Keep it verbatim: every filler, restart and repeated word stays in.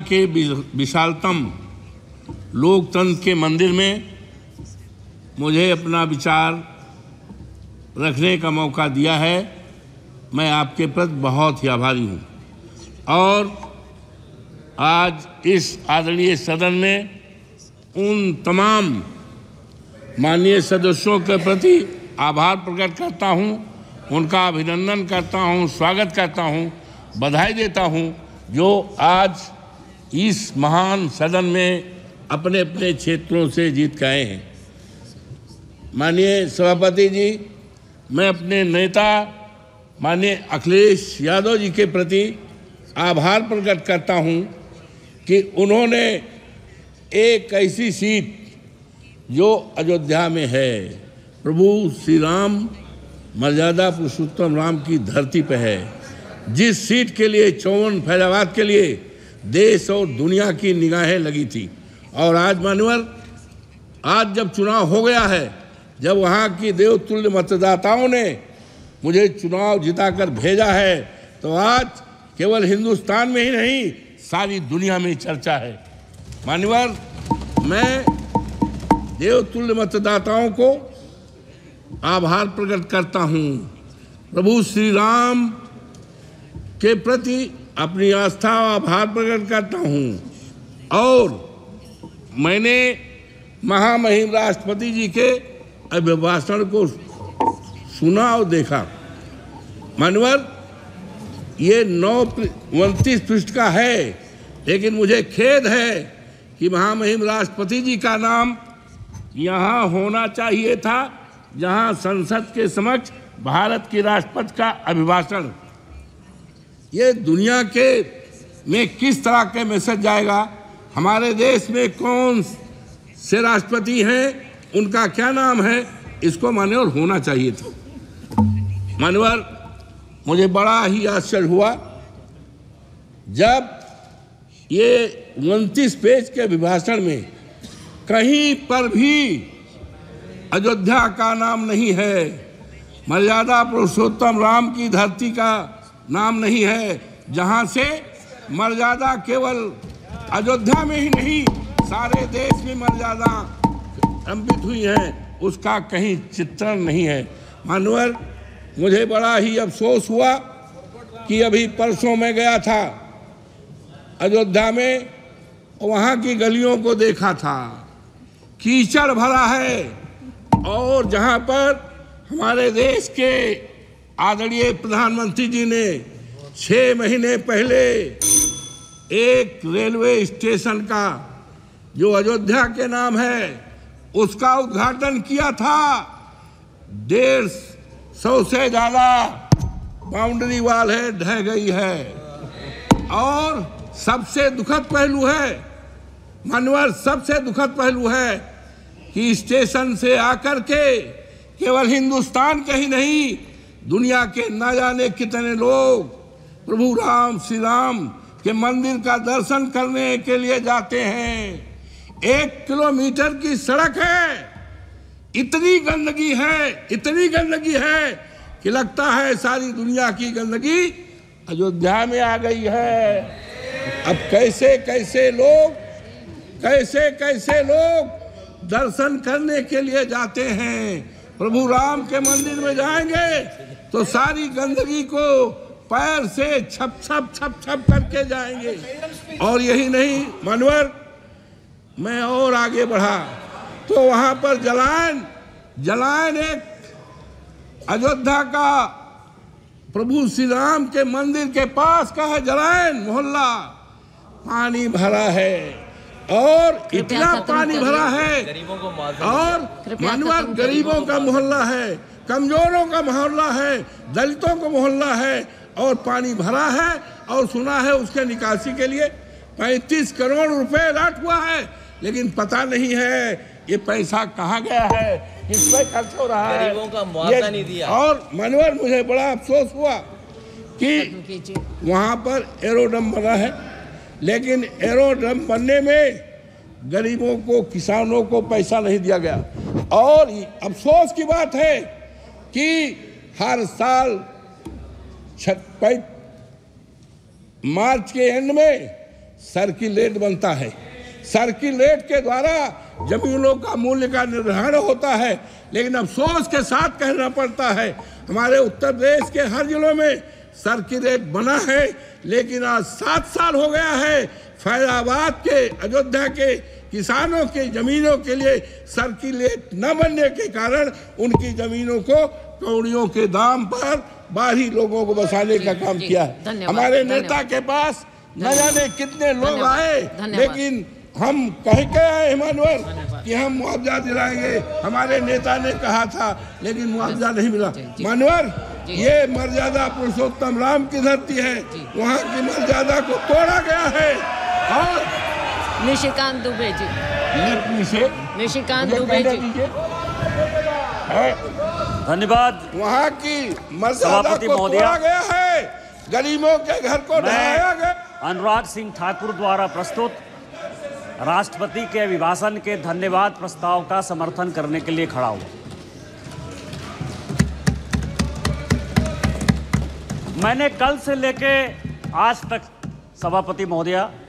के विशालतम लोकतंत्र के मंदिर में मुझे अपना विचार रखने का मौका दिया है। मैं आपके प्रति बहुत ही आभारी हूँ और आज इस आदरणीय सदन में उन तमाम माननीय सदस्यों के प्रति आभार प्रकट करता हूँ, उनका अभिनंदन करता हूँ, स्वागत करता हूँ, बधाई देता हूँ जो आज इस महान सदन में अपने अपने क्षेत्रों से जीत के आए हैं। माननीय सभापति जी, मैं अपने नेता माननीय अखिलेश यादव जी के प्रति आभार प्रकट करता हूं कि उन्होंने एक ऐसी सीट जो अयोध्या में है, प्रभु श्री राम मर्यादा पुरुषोत्तम राम की धरती पे है, जिस सीट के लिए चौवन फैजाबाद के लिए देश और दुनिया की निगाहें लगी थी। और आज मानवर, आज जब चुनाव हो गया है, जब वहाँ की देवतुल्य मतदाताओं ने मुझे चुनाव जिताकर भेजा है, तो आज केवल हिंदुस्तान में ही नहीं सारी दुनिया में चर्चा है। मान्यवर, मैं देवतुल्य मतदाताओं को आभार प्रकट करता हूँ, प्रभु श्री राम के प्रति अपनी आस्था और आभार प्रकट करता हूँ। और मैंने महामहिम राष्ट्रपति जी के अभिभाषण को सुना और देखा। मानवर, ये नौ उनतीस पृष्ठ का है, लेकिन मुझे खेद है कि महामहिम राष्ट्रपति जी का नाम यहाँ होना चाहिए था, जहाँ संसद के समक्ष भारत के राष्ट्रपति का अभिभाषण। ये दुनिया के में किस तरह के मैसेज जाएगा? हमारे देश में कौन से राष्ट्रपति हैं, उनका क्या नाम है, इसको मान्यवर होना चाहिए था। मान्यवर, मुझे बड़ा ही आश्चर्य हुआ जब ये उनतीस पेज के अभिभाषण में कहीं पर भी अयोध्या का नाम नहीं है, मर्यादा पुरुषोत्तम राम की धरती का नाम नहीं है, जहां से मर्यादा केवल अयोध्या में ही नहीं सारे देश में मर्यादा अंकित हुई है, उसका कहीं चित्रण नहीं है। मानवर, मुझे बड़ा ही अफसोस हुआ कि अभी परसों में गया था अयोध्या में, वहाँ की गलियों को देखा था, कीचड़ भरा है। और जहाँ पर हमारे देश के आदरणीय प्रधानमंत्री जी ने छः महीने पहले एक रेलवे स्टेशन का जो अयोध्या के नाम है उसका उद्घाटन किया था। डेढ़ सौ से ज़्यादा बाउंड्री वाल है, ढह गई है। और सबसे दुखद पहलू है मानवर, सबसे दुखद पहलू है कि स्टेशन से आकर के केवल हिंदुस्तान के ही नहीं, दुनिया के न जाने कितने लोग प्रभु राम श्री राम के मंदिर का दर्शन करने के लिए जाते हैं। एक किलोमीटर की सड़क है, इतनी गंदगी है, इतनी गंदगी है कि लगता है सारी दुनिया की गंदगी अयोध्या में आ गई है। अब कैसे कैसे लोग कैसे कैसे लोग दर्शन करने के लिए जाते हैं, प्रभु राम के मंदिर में जाएंगे तो सारी गंदगी को पैर से छप छप छप छप करके जाएंगे। और यही नहीं मानवर, मैं और आगे बढ़ा तो वहाँ पर जलायन जलायन एक अयोध्या का प्रभु श्री राम के मंदिर के पास का है जलायन मोहल्ला, पानी भरा है और इतना पानी भरा है। और मानवर, गरीबों का मोहल्ला है, कमजोरों का मोहल्ला है, दलितों का मोहल्ला है और पानी भरा है। और सुना है उसके निकासी के लिए पैंतीस करोड़ रुपए लाट हुआ है, लेकिन पता नहीं है ये पैसा कहाँ गया है, किस पे खर्च हो रहा है, गरीबों का मुआवजा नहीं दिया। और मनोहर, मुझे बड़ा अफसोस हुआ कि वहाँ पर एरोड्रम बना है, लेकिन एरोड्रम बनने में गरीबों को, किसानों को पैसा नहीं दिया गया। और अफसोस की बात है कि हर साल मार्च के एंड में सर्किलेट बनता है। सर्किलेट के द्वारा जमीनों का मूल्य का निर्धारण होता है। लेकिन अफसोस के साथ कहना पड़ता है, हमारे उत्तर प्रदेश के हर जिलों में सर्किलेट बना है, लेकिन आज सात साल हो गया है फैजाबाद के, अयोध्या के किसानों की जमीनों के लिए सर्किलेट न बनने के कारण उनकी जमीनों को कौड़ियों के दाम पर बाहरी लोगों को बसाने का काम किया है। हमारे नेता के पास न जाने कितने लोग आए, लेकिन हम कह के आए इमानुअल कि हम मुआवजा दिलाएंगे, हमारे नेता ने कहा था, लेकिन मुआवजा नहीं मिला। मानवर, ये मर्यादा पुरुषोत्तम राम की धरती है, वहाँ की मर्यादा को तोड़ा गया है। और निशिकांत दुबे जी, निशिकांत दुबे जी, धन्यवाद। वहाँ की मर्यादा को तोड़ा गया है, गरीबों के घर को ढहाया गया। अनुराग सिंह ठाकुर द्वारा प्रस्तुत राष्ट्रपति के अभिभाषण के धन्यवाद प्रस्ताव का समर्थन करने के लिए खड़ा हुआ। मैंने कल से लेके आज तक सभापति महोदया